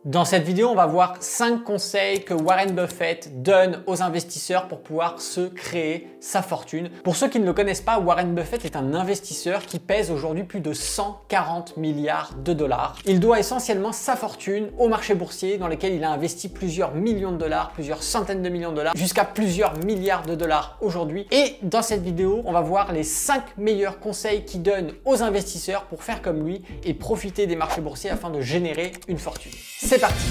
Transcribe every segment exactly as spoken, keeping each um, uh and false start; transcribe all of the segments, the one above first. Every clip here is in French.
Dans cette vidéo, on va voir cinq conseils que Warren Buffett donne aux investisseurs pour pouvoir se créer sa fortune. Pour ceux qui ne le connaissent pas, Warren Buffett est un investisseur qui pèse aujourd'hui plus de cent quarante milliards de dollars. Il doit essentiellement sa fortune au marché boursier dans lequel il a investi plusieurs millions de dollars, plusieurs centaines de millions de dollars, jusqu'à plusieurs milliards de dollars aujourd'hui. Et dans cette vidéo, on va voir les cinq meilleurs conseils qu'il donne aux investisseurs pour faire comme lui et profiter des marchés boursiers afin de générer une fortune. C'est parti!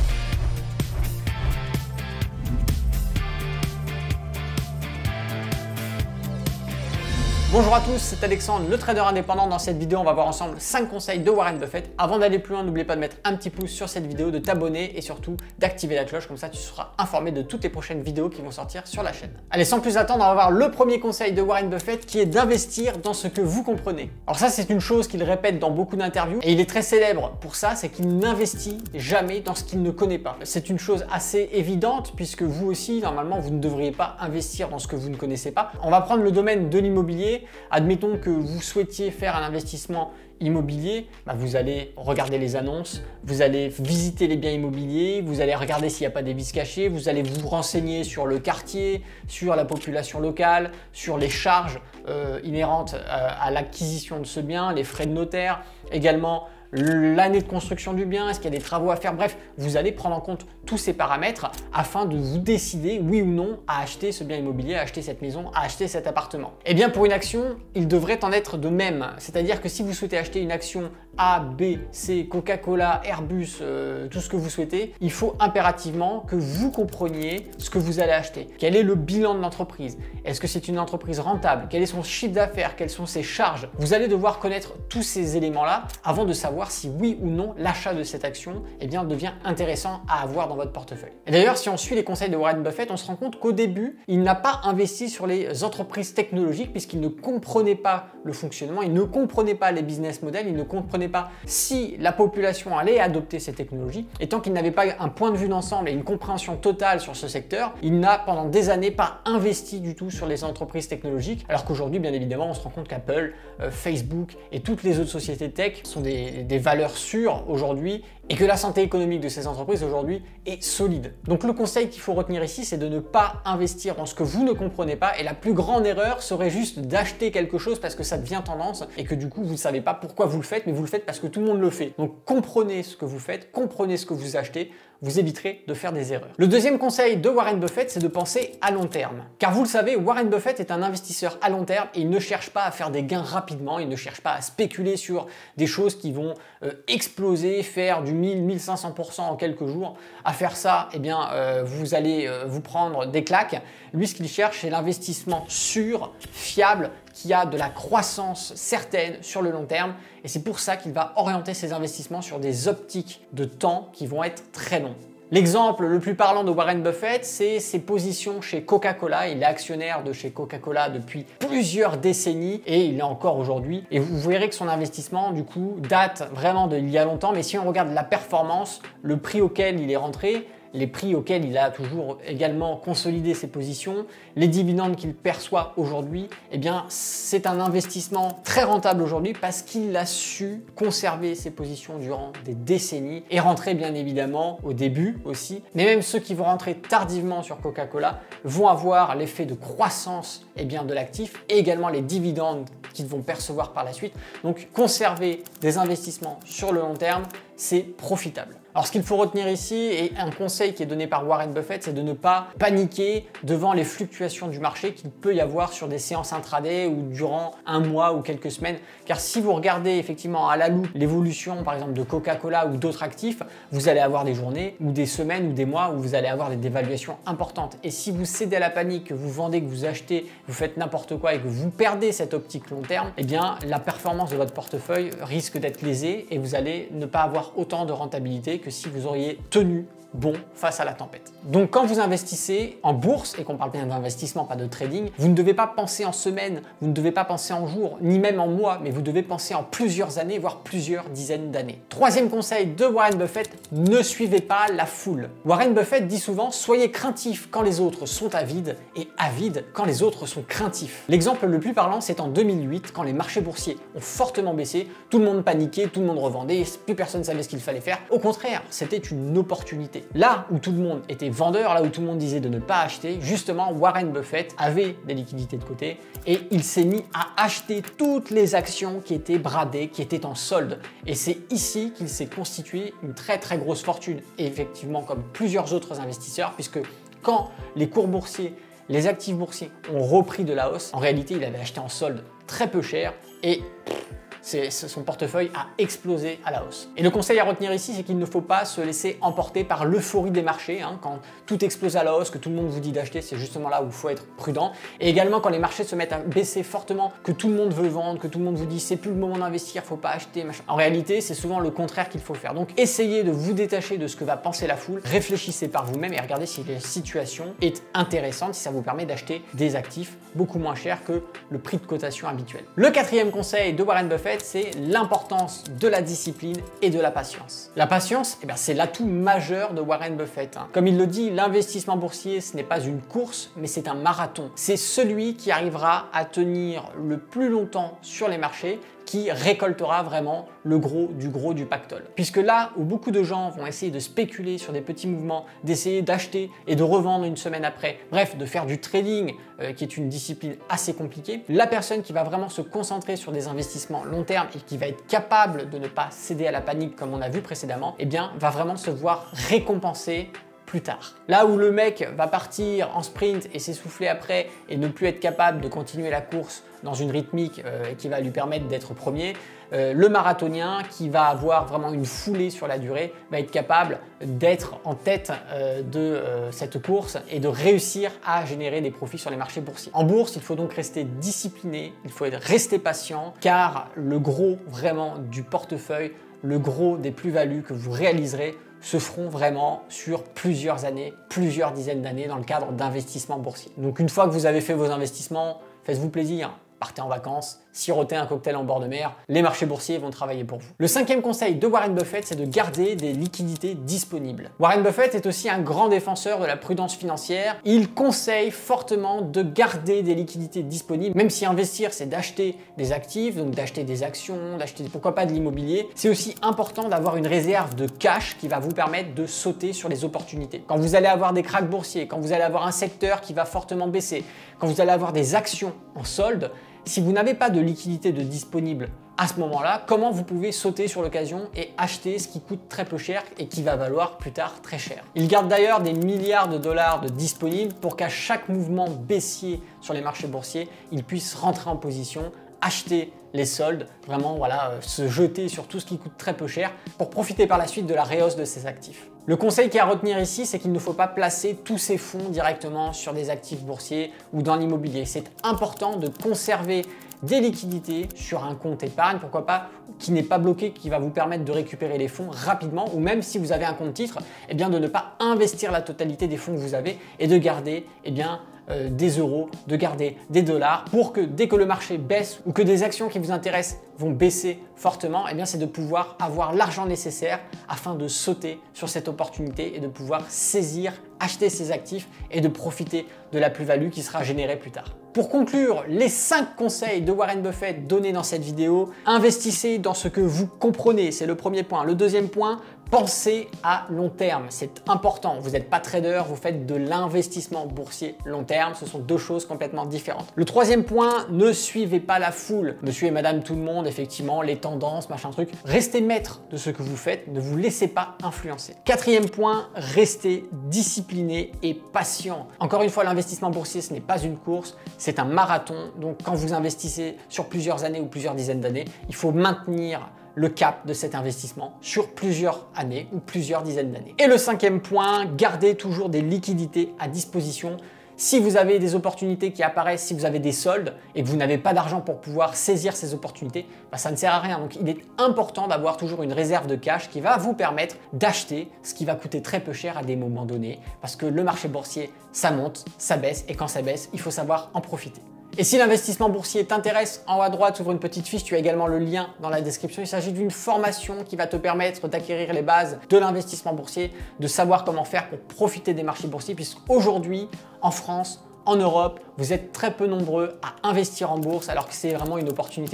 Bonjour à tous, c'est Alexandre, le trader indépendant. Dans cette vidéo, on va voir ensemble cinq conseils de Warren Buffett. Avant d'aller plus loin, n'oublie pas de mettre un petit pouce sur cette vidéo, de t'abonner et surtout d'activer la cloche. Comme ça, tu seras informé de toutes les prochaines vidéos qui vont sortir sur la chaîne. Allez, sans plus attendre, on va voir le premier conseil de Warren Buffett qui est d'investir dans ce que vous comprenez. Alors ça, c'est une chose qu'il répète dans beaucoup d'interviews et il est très célèbre pour ça, c'est qu'il n'investit jamais dans ce qu'il ne connaît pas. C'est une chose assez évidente puisque vous aussi, normalement, vous ne devriez pas investir dans ce que vous ne connaissez pas. On va prendre le domaine de l'immobilier. Admettons que vous souhaitiez faire un investissement immobilier, bah vous allez regarder les annonces, vous allez visiter les biens immobiliers, vous allez regarder s'il n'y a pas des vices cachés, vous allez vous renseigner sur le quartier, sur la population locale, sur les charges euh, inhérentes à, à l'acquisition de ce bien, les frais de notaire, également l'année de construction du bien, est-ce qu'il y a des travaux à faire, bref, vous allez prendre en compte tous ces paramètres afin de vous décider oui ou non à acheter ce bien immobilier, à acheter cette maison, à acheter cet appartement. Et bien pour une action, il devrait en être de même, c'est-à-dire que si vous souhaitez acheter une action A, B, C, Coca-Cola, Airbus, euh, tout ce que vous souhaitez, il faut impérativement que vous compreniez ce que vous allez acheter. Quel est le bilan de l'entreprise? Est-ce que c'est une entreprise rentable? Quel est son chiffre d'affaires? Quelles sont ses charges? Vous allez devoir connaître tous ces éléments-là avant de savoir si oui ou non l'achat de cette action eh bien, devient intéressant à avoir dans votre portefeuille. Et d'ailleurs, si on suit les conseils de Warren Buffett, on se rend compte qu'au début, il n'a pas investi sur les entreprises technologiques puisqu'il ne comprenait pas le fonctionnement, il ne comprenait pas les business models, il ne comprenait pas si la population allait adopter ces technologies. Et tant qu'il n'avait pas un point de vue d'ensemble et une compréhension totale sur ce secteur, il n'a pendant des années pas investi du tout sur les entreprises technologiques, alors qu'aujourd'hui, bien évidemment, on se rend compte qu'Apple, euh, Facebook et toutes les autres sociétés tech sont des, des valeurs sûres aujourd'hui et que la santé économique de ces entreprises aujourd'hui est solide. Donc le conseil qu'il faut retenir ici, c'est de ne pas investir dans ce que vous ne comprenez pas et la plus grande erreur serait juste d'acheter quelque chose parce que ça devient tendance et que du coup vous ne savez pas pourquoi vous le faites, mais vous le faites parce que tout le monde le fait. Donc comprenez ce que vous faites, comprenez ce que vous achetez, vous éviterez de faire des erreurs. Le deuxième conseil de Warren Buffett, c'est de penser à long terme. Car vous le savez, Warren Buffett est un investisseur à long terme et il ne cherche pas à faire des gains rapidement, il ne cherche pas à spéculer sur des choses qui vont euh, exploser, faire du mille, mille cinq cents pour cent en quelques jours. À faire ça, eh bien, euh, vous allez euh, vous prendre des claques. Lui, ce qu'il cherche, c'est l'investissement sûr, fiable, qui a de la croissance certaine sur le long terme. Et c'est pour ça qu'il va orienter ses investissements sur des optiques de temps qui vont être très longs. L'exemple le plus parlant de Warren Buffett, c'est ses positions chez Coca-Cola. Il est actionnaire de chez Coca-Cola depuis plusieurs décennies et il l'est encore aujourd'hui. Et vous verrez que son investissement, du coup, date vraiment d'il y a longtemps. Mais si on regarde la performance, le prix auquel il est rentré, les prix auxquels il a toujours également consolidé ses positions, les dividendes qu'il perçoit aujourd'hui, eh bien, c'est un investissement très rentable aujourd'hui parce qu'il a su conserver ses positions durant des décennies et rentrer bien évidemment au début aussi. Mais même ceux qui vont rentrer tardivement sur Coca-Cola vont avoir l'effet de croissance eh bien, de l'actif et également les dividendes qu'ils vont percevoir par la suite. Donc, conserver des investissements sur le long terme, c'est profitable. Alors ce qu'il faut retenir ici, et un conseil qui est donné par Warren Buffett, c'est de ne pas paniquer devant les fluctuations du marché qu'il peut y avoir sur des séances intraday ou durant un mois ou quelques semaines. Car si vous regardez effectivement à la loupe l'évolution par exemple de Coca-Cola ou d'autres actifs, vous allez avoir des journées ou des semaines ou des mois où vous allez avoir des dévaluations importantes. Et si vous cédez à la panique, que vous vendez, que vous achetez, vous faites n'importe quoi et que vous perdez cette optique long terme, eh bien la performance de votre portefeuille risque d'être lésée et vous allez ne pas avoir autant de rentabilité que si vous auriez tenu bon face à la tempête. Donc quand vous investissez en bourse, et qu'on parle bien d'investissement, pas de trading, vous ne devez pas penser en semaines, vous ne devez pas penser en jours, ni même en mois, mais vous devez penser en plusieurs années, voire plusieurs dizaines d'années. Troisième conseil de Warren Buffett, ne suivez pas la foule. Warren Buffett dit souvent, soyez craintifs quand les autres sont avides et avides quand les autres sont craintifs. L'exemple le plus parlant, c'est en deux mille huit, quand les marchés boursiers ont fortement baissé, tout le monde paniquait, tout le monde revendait, plus personne savait savait ce qu'il fallait faire. Au contraire, c'était une opportunité. Là où tout le monde était vendeur, là où tout le monde disait de ne pas acheter, justement, Warren Buffett avait des liquidités de côté et il s'est mis à acheter toutes les actions qui étaient bradées, qui étaient en solde. Et c'est ici qu'il s'est constitué une très très grosse fortune. Et effectivement, comme plusieurs autres investisseurs, puisque quand les cours boursiers, les actifs boursiers ont repris de la hausse, en réalité, il avait acheté en solde très peu cher et son portefeuille a explosé à la hausse. Et le conseil à retenir ici, c'est qu'il ne faut pas se laisser emporter par l'euphorie des marchés. Hein. Quand tout explose à la hausse, que tout le monde vous dit d'acheter, c'est justement là où il faut être prudent. Et également quand les marchés se mettent à baisser fortement, que tout le monde veut vendre, que tout le monde vous dit c'est plus le moment d'investir, faut pas acheter, machin. En réalité, c'est souvent le contraire qu'il faut faire. Donc essayez de vous détacher de ce que va penser la foule, réfléchissez par vous-même et regardez si la situation est intéressante, si ça vous permet d'acheter des actifs beaucoup moins chers que le prix de cotation habituel. Le quatrième conseil de Warren Buffett, c'est l'importance de la discipline et de la patience. La patience, eh bien, c'est l'atout majeur de Warren Buffett. Hein. Comme il le dit, l'investissement boursier, ce n'est pas une course, mais c'est un marathon. C'est celui qui arrivera à tenir le plus longtemps sur les marchés qui récoltera vraiment le gros du gros du pactole. Puisque là où beaucoup de gens vont essayer de spéculer sur des petits mouvements, d'essayer d'acheter et de revendre une semaine après, bref, de faire du trading, euh, qui est une discipline assez compliquée, la personne qui va vraiment se concentrer sur des investissements long terme et qui va être capable de ne pas céder à la panique comme on a vu précédemment, eh bien, va vraiment se voir récompensé plus tard. Là où le mec va partir en sprint et s'essouffler après et ne plus être capable de continuer la course dans une rythmique euh, qui va lui permettre d'être premier, euh, le marathonien qui va avoir vraiment une foulée sur la durée va être capable d'être en tête euh, de euh, cette course et de réussir à générer des profits sur les marchés boursiers. En bourse, il faut donc rester discipliné, il faut être, rester patient car le gros vraiment du portefeuille, le gros des plus-values que vous réaliserez se feront vraiment sur plusieurs années, plusieurs dizaines d'années dans le cadre d'investissements boursiers. Donc une fois que vous avez fait vos investissements, faites-vous plaisir, partez en vacances, sirotez un cocktail en bord de mer, les marchés boursiers vont travailler pour vous. Le cinquième conseil de Warren Buffett, c'est de garder des liquidités disponibles. Warren Buffett est aussi un grand défenseur de la prudence financière. Il conseille fortement de garder des liquidités disponibles, même si investir, c'est d'acheter des actifs, donc d'acheter des actions, d'acheter pourquoi pas de l'immobilier. C'est aussi important d'avoir une réserve de cash qui va vous permettre de sauter sur les opportunités. Quand vous allez avoir des cracks boursiers, quand vous allez avoir un secteur qui va fortement baisser, quand vous allez avoir des actions en solde, si vous n'avez pas de liquidité de disponible à ce moment-là, comment vous pouvez sauter sur l'occasion et acheter ce qui coûte très peu cher et qui va valoir plus tard très cher. Il garde d'ailleurs des milliards de dollars de disponibles pour qu'à chaque mouvement baissier sur les marchés boursiers, il puisse rentrer en position, acheter les soldes, vraiment voilà, euh, se jeter sur tout ce qui coûte très peu cher pour profiter par la suite de la réhausse de ses actifs. Le conseil qui est à retenir ici, c'est qu'il ne faut pas placer tous ses fonds directement sur des actifs boursiers ou dans l'immobilier. C'est important de conserver des liquidités sur un compte épargne, pourquoi pas, qui n'est pas bloqué, qui va vous permettre de récupérer les fonds rapidement, ou même si vous avez un compte titre, eh bien de ne pas investir la totalité des fonds que vous avez et de garder eh bien, euh, des euros, de garder des dollars pour que dès que le marché baisse ou que des actions qui vous intéressent vont baisser fortement, eh bien c'est de pouvoir avoir l'argent nécessaire afin de sauter sur cette opportunité et de pouvoir saisir, acheter ces actifs et de profiter de la plus-value qui sera générée plus tard. Pour conclure, les cinq conseils de Warren Buffett donnés dans cette vidéo, investissez dans ce que vous comprenez, c'est le premier point. Le deuxième point, pensez à long terme, c'est important. Vous n'êtes pas trader, vous faites de l'investissement boursier long terme, ce sont deux choses complètement différentes. Le troisième point, ne suivez pas la foule. Monsieur et madame tout le monde, effectivement, les tendances, machin truc. Restez maître de ce que vous faites, ne vous laissez pas influencer. Quatrième point, restez discipliné et patient. Encore une fois, l'investissement boursier, ce n'est pas une course, c'est un marathon. Donc quand vous investissez sur plusieurs années ou plusieurs dizaines d'années, il faut maintenir le cap de cet investissement sur plusieurs années ou plusieurs dizaines d'années. Et le cinquième point, gardez toujours des liquidités à disposition. Si vous avez des opportunités qui apparaissent, si vous avez des soldes et que vous n'avez pas d'argent pour pouvoir saisir ces opportunités, bah ça ne sert à rien. Donc il est important d'avoir toujours une réserve de cash qui va vous permettre d'acheter ce qui va coûter très peu cher à des moments donnés. Parce que le marché boursier, ça monte, ça baisse et quand ça baisse, il faut savoir en profiter. Et si l'investissement boursier t'intéresse, en haut à droite, ouvre une petite fiche, tu as également le lien dans la description. Il s'agit d'une formation qui va te permettre d'acquérir les bases de l'investissement boursier, de savoir comment faire pour profiter des marchés boursiers, puisqu'aujourd'hui, en France, en Europe, vous êtes très peu nombreux à investir en bourse, alors que c'est vraiment une opportunité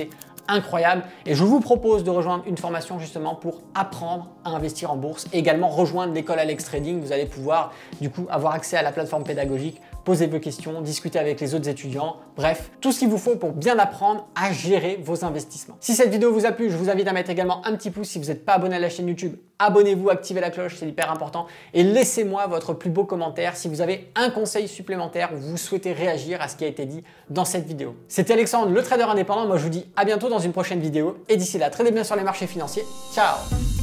incroyable. Et je vous propose de rejoindre une formation justement pour apprendre à investir en bourse et également rejoindre l'école Alex Trading. Vous allez pouvoir du coup avoir accès à la plateforme pédagogique, poser vos questions, discuter avec les autres étudiants. Bref, tout ce qu'il vous faut pour bien apprendre à gérer vos investissements. Si cette vidéo vous a plu, je vous invite à mettre également un petit pouce. Si vous n'êtes pas abonné à la chaîne YouTube, abonnez-vous, activez la cloche, c'est hyper important. Et laissez-moi votre plus beau commentaire si vous avez un conseil supplémentaire ou vous souhaitez réagir à ce qui a été dit dans cette vidéo. C'était Alexandre, le trader indépendant. Moi, je vous dis à bientôt dans une prochaine vidéo. Et d'ici là, tradez bien sur les marchés financiers. Ciao!